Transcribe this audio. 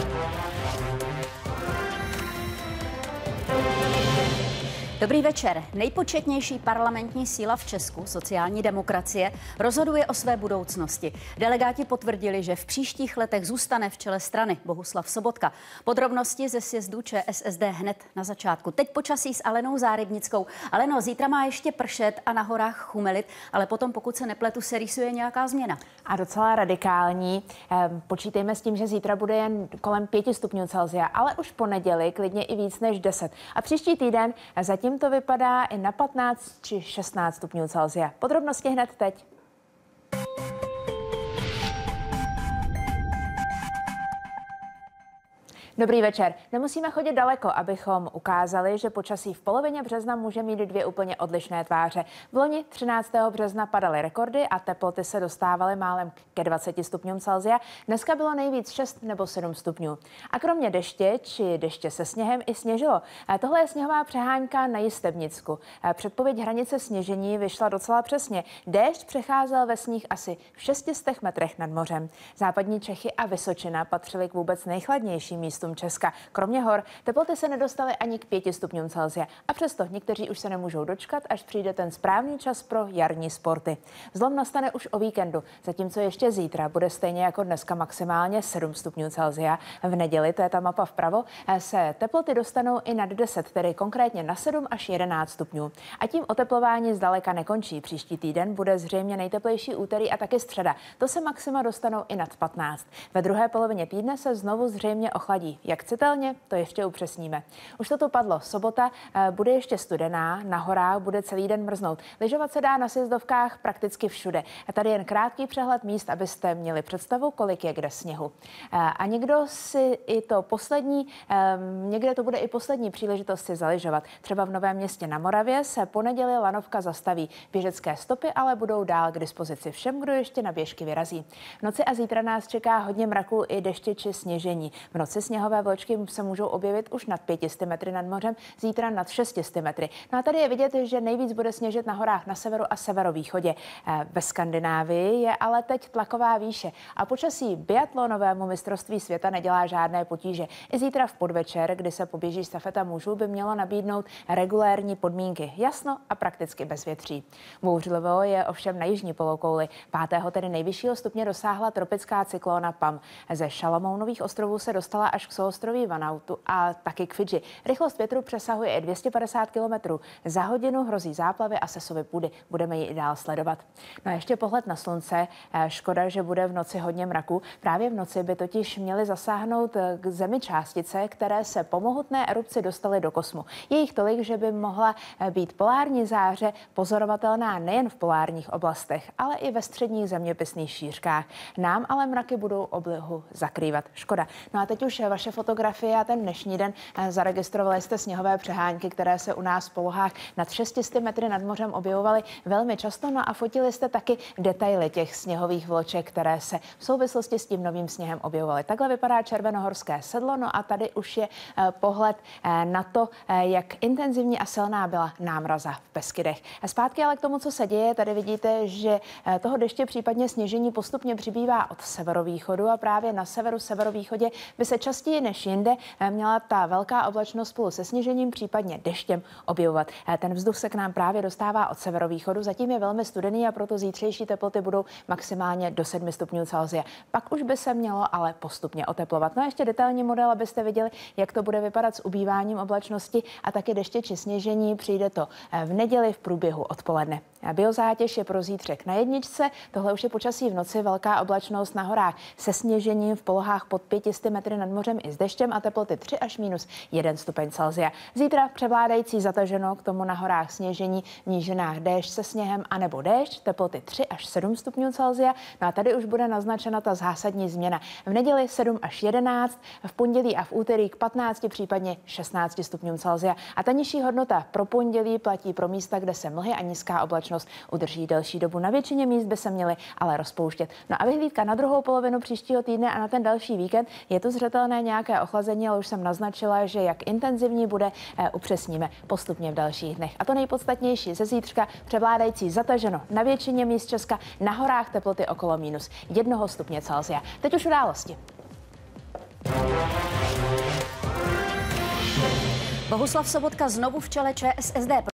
Dobrý večer. Nejpočetnější parlamentní síla v Česku, sociální demokracie, rozhoduje o své budoucnosti. Delegáti potvrdili, že v příštích letech zůstane v čele strany Bohuslav Sobotka. Podrobnosti ze sjezdu ČSSD hned na začátku. Teď počasí s Alenou Zárybnickou. Aleno, zítra má ještě pršet a na horách chumelit, ale potom, pokud se nepletu, se rýsuje nějaká změna. A docela radikální. Počítejme s tím, že zítra bude jen kolem 5 stupňů Celsia, ale už po neděli klidně i víc než 10. A příští týden zatím to vypadá i na 15 či 16 stupňů Celsia. Podrobnosti hned teď. Dobrý večer. Nemusíme chodit daleko, abychom ukázali, že počasí v polovině března může mít dvě úplně odlišné tváře. V loni 13. března padaly rekordy a teploty se dostávaly málem ke 20 stupňům Celsia. Dneska bylo nejvíc 6 nebo 7 stupňů. A kromě deště či deště se sněhem i sněžilo. Tohle je sněhová přehánka na Jistebnicku. Předpověď hranice sněžení vyšla docela přesně. Déšť přecházel ve sníh asi v 600 metrech nad mořem. Západní Čechy a Vysočina patřily k vůbec nejchladnějším místům Česka. Kromě hor teploty se nedostaly ani k 5 stupňům Celsia. A přesto někteří už se nemůžou dočkat, až přijde ten správný čas pro jarní sporty. Zlom nastane už o víkendu, zatímco ještě zítra bude stejně jako dneska maximálně 7 stupňů Celsia. V neděli, to je ta mapa vpravo, se teploty dostanou i nad 10, tedy konkrétně na 7 až 11 stupňů. A tím oteplování zdaleka nekončí. Příští týden bude zřejmě nejteplejší úterý a taky středa. To se maxima dostanou i nad 15. Ve druhé polovině týdne se znovu zřejmě ochladí. Jak citelně, to ještě upřesníme. Už to tu padlo. Sobota bude ještě studená, na horách bude celý den mrznout. Lyžovat se dá na sjezdovkách prakticky všude. A tady jen krátký přehled míst, abyste měli představu, kolik je kde sněhu. A někdo si i to poslední, někde to bude i poslední příležitost si zalyžovat. Třeba v Novém Městě na Moravě se po neděli lanovka zastaví. Běžecké stopy ale budou dál k dispozici všem, kdo ještě na běžky vyrazí. V noci a zítra nás čeká hodně mraků i deště či sněžení. V noci sněhové vločky se můžou objevit už nad 500 metry nad mořem, zítra nad 600 metry. No a tady je vidět, že nejvíc bude sněžit na horách na severu a severovýchodě. Ve Skandinávii je ale teď tlaková výše a počasí biatlonovému mistrovství světa nedělá žádné potíže. I zítra v podvečer, kdy se poběží štafeta mužů, by mělo nabídnout regulérní podmínky. Jasno a prakticky bez větří. Bouřlivo je ovšem na jižní polokouli. 5. tedy nejvyššího stupně dosáhla tropická cyklóna Pam. Ze Šalamounových ostrovů se dostala až k souostroví Vanuatu a taky k Fidži. Rychlost větru přesahuje i 250 km za hodinu, hrozí záplavy a sesuvy půdy. Budeme ji i dál sledovat. No a ještě pohled na slunce. Škoda, že bude v noci hodně mraku. Právě v noci by totiž měly zasáhnout k zemi částice, které se po mohutné erupci dostaly do kosmu. Je jich tolik, že by mohla být polární záře pozorovatelná nejen v polárních oblastech, ale i ve středních zeměpisných šířkách. Nám ale mraky budou oblohu zakrývat. Škoda. No a teď už vaše fotografie a ten dnešní den. Zaregistrovali jste sněhové přehánky, které se u nás v polohách nad 600 metry nad mořem objevovaly velmi často. No a fotili jste taky detaily těch sněhových vloček, které se v souvislosti s tím novým sněhem objevovaly. Takhle vypadá Červenohorské sedlo. No a tady už je pohled na to, jak intenzivní a silná byla námraza v Beskydech. Zpátky ale k tomu, co se děje. Tady vidíte, že toho deště, případně sněžení postupně přibývá od severovýchodu a právě na severu, severovýchodě by se častěji než jinde měla ta velká oblačnost spolu se sněžením, případně deštěm objevovat. Ten vzduch se k nám právě dostává od severovýchodu, zatím je velmi studený a proto zítřejší teploty budou maximálně do 7 stupňů Celsia. Pak už by se mělo ale postupně oteplovat. No a ještě detailní model, abyste viděli, jak to bude vypadat s ubýváním oblačnosti a taky deště či sněžení. Přijde to v neděli v průběhu odpoledne. Biozátěž je pro zítřek na jedničce. Tohle už je počasí v noci, velká oblačnost na horách se sněžením v polohách pod 500 metry nad mořem i s deštěm a teploty 3 až -1 stupeň Celsia. Zítra převládající zataženo, k tomu na horách sněžení, v nížinách déšť se sněhem anebo déšť, teploty 3 až 7 stupňů Celsia. No a tady už bude naznačena ta zásadní změna. V neděli 7 až 11, v pondělí a v úterý k 15, případně 16 stupňům Celsia. A ta nižší hodnota pro pondělí platí pro místa, kde se mlhy a nízká oblačnost udrží delší dobu. Na většině míst by se měly ale rozpouštět. No a vyhlídka na druhou polovinu příštího týdne a na ten další víkend je tu zřetelné nějaké ochlazení, ale už jsem naznačila, že jak intenzivní bude, upřesníme postupně v dalších dnech. A to nejpodstatnější ze zítřka převládající zataženo na většině míst Česka, na horách teploty okolo -1 stupně Celsia. Teď už události. Bohuslav Sobotka znovu v čele ČSSD.